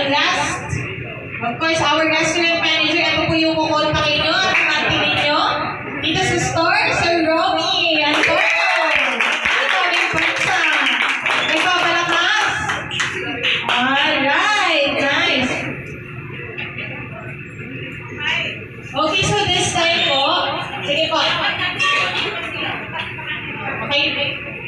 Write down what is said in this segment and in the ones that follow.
And last, of course, our restaurant manager. Ito po yung kukontakin nyo at auntie ninyo. Dito sa store, Sir Romy Antonio. Ito, may pizza. May papalakas. Alright, nice. Okay, so this time po, sige po. Okay.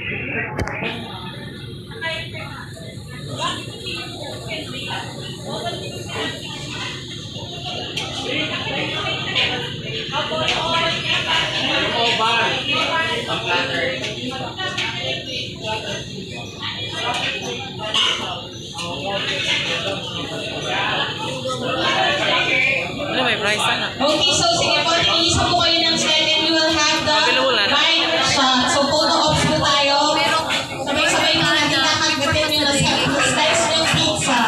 Ano may price na? Okay, so sige po, isa po kayo ng set and you will have the wine shot. So photo ops po tayo. Sabay-sabay na natin nakagatin yung slice ng pizza.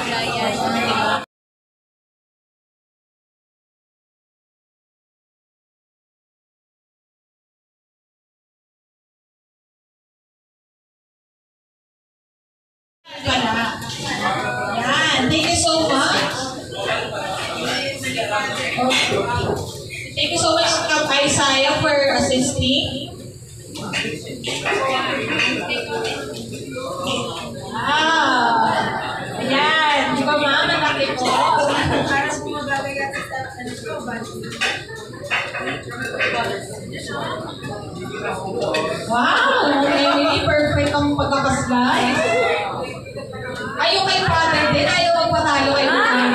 Yan, thank you so much. Thank you so much, Kap Isaiah, for assisting. Ayan. Di ba ma'am? Malaki po. Wow! Really perfect ang pagkakaslay. Ayaw kay father din. Ayaw magpatalo kay father.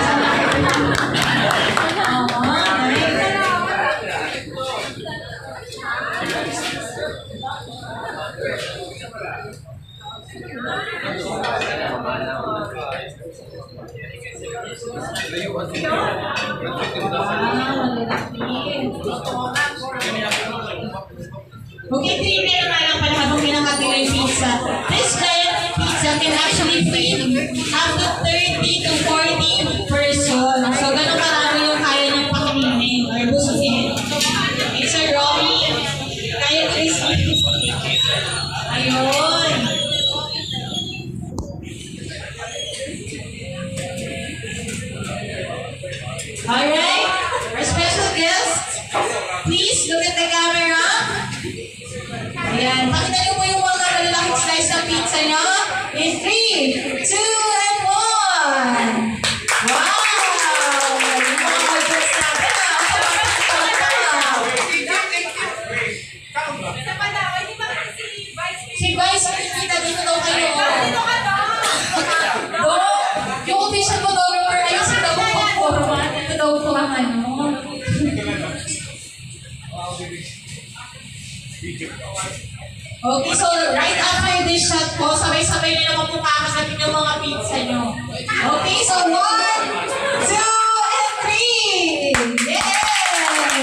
Okay, tingin na naman ang panahon pinakati ng pizza. This giant pizza can actually feed up to 30 to 40 person. So, ganun karami yung kaya ng pakilinin or busugin. Okay, Sir Romy, kaya crispy. Ayun. Alright, our special guest, please look at the camera. Ayan, pakita niyo po yung mga malalaking slice ng pizza niyo. In 3, 2, and 1. Wow! Yung mga budgets natin Si Vice, kita dito daw kayo. Yung official photographer ay si daw po. Ito daw po ang ano. Okay, so right after this shot po, sabay-sabay na naman po kakagatin yung mga pizza nyo. Okay, so 1, 2, and 3! Yay!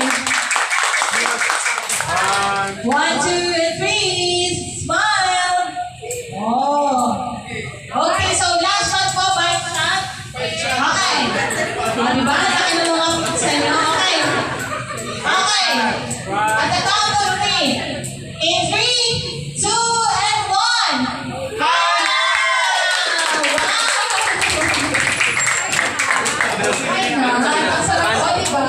1, 2, and 3! Smile! Oh! Okay, so last shot po, bite shot. Okay. Diba? Laki ng mga pizza nyo. Okay. Okay. At the count of 3. In 3, 2, and 1. Wow! Ay na, ang sarap po, diba?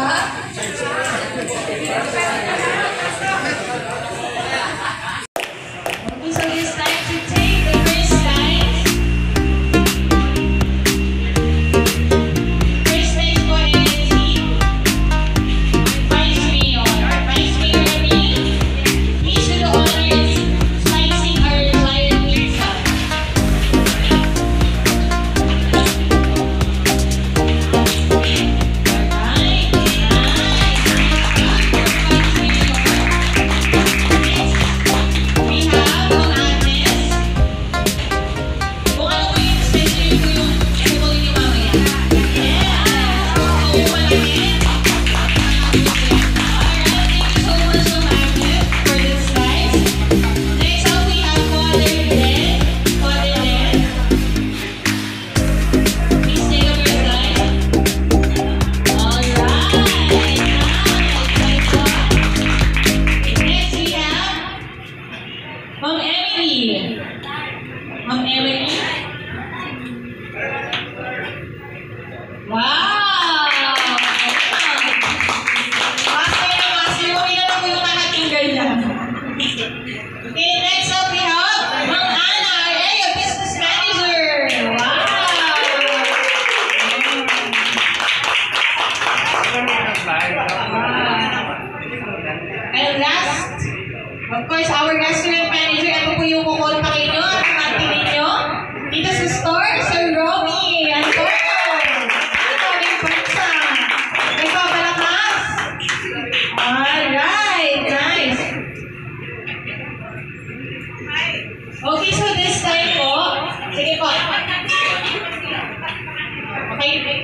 Okay, so it's time to take the first slice. First slice po ay Of course, our restaurant manager, ito po yung kukontakin nyo at mantinin nyo. Dito sa store, Sir Romy Antonio. Ito, may pizza. May papalakas. Alright, nice. Okay, so this time po, sige po. Okay.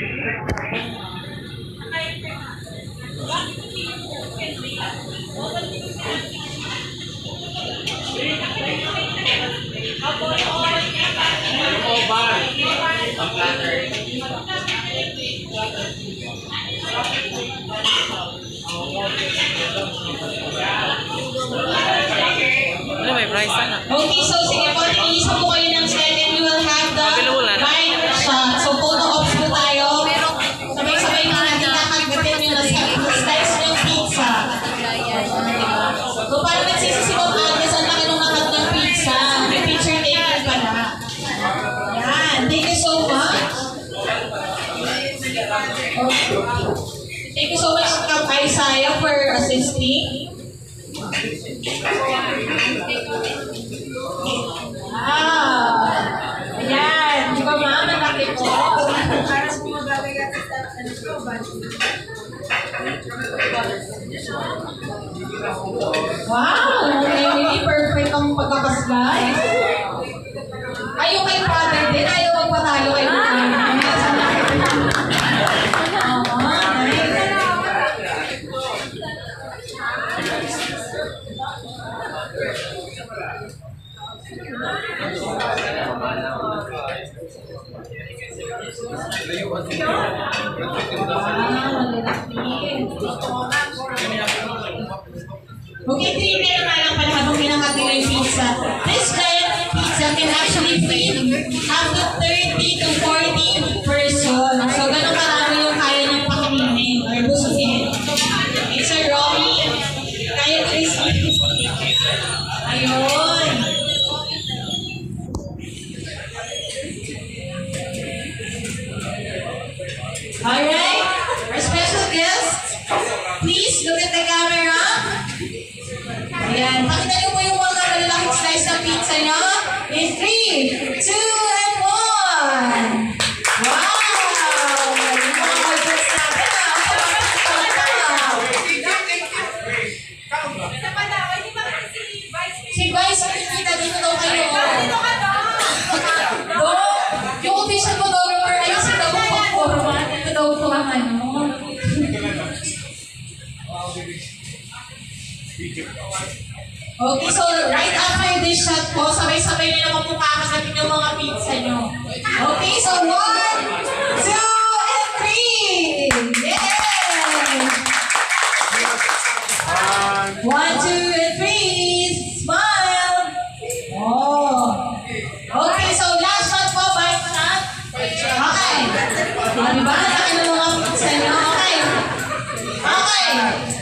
Ano may price na? Okay, so sige po, tingisa po kayo ng second. You will have the wine shot. So photo ops po tayo. Sabay-sabay na natin kakagatin yung slice ng pizza. So parang nagsisisimot Agnes, ang laki nung nakat ng pizza. May picture taking pala. Yan, thank you so much. Thank you so much, Kap Isaiah, for assisting. Ayan. Di ba ma'am? Malaki po. Para sa mga babagat sa Wow! Emily, perfect ang pagkakaslice. Ay, yung kay father din. Ayaw magpatalo kay father. Okay, 3 na naman ang pala habang pinangkat nila yung pizza. This giant pizza can actually feed up to 30 to 40 persons. So, ganun karami yung kaya niyang pakinin or busugin. Okay, Sir Romy, kaya crispy. Ayun. Alright, our special guest, please look at the camera. Ayan, pakita niyo po yung mga malalaking slice ng pizza niyo. In 3, 2, and 1. Wow! Yung mga orders natin Si Vice, kita dito daw kayo. Do, yung official photographer ay si daw po pang-forma. Ito daw po ang ano. Okay, so right after this shot po, sabay-sabay na naman po kakagatin yung mga pizza nyo. Okay, so 1, 2, and 3! Yay! 1, 2, and 3! Smile! Oh! Okay, so last shot po, bite shot. Okay. Diba? Laki ng mga pizza nyo. Okay. Okay.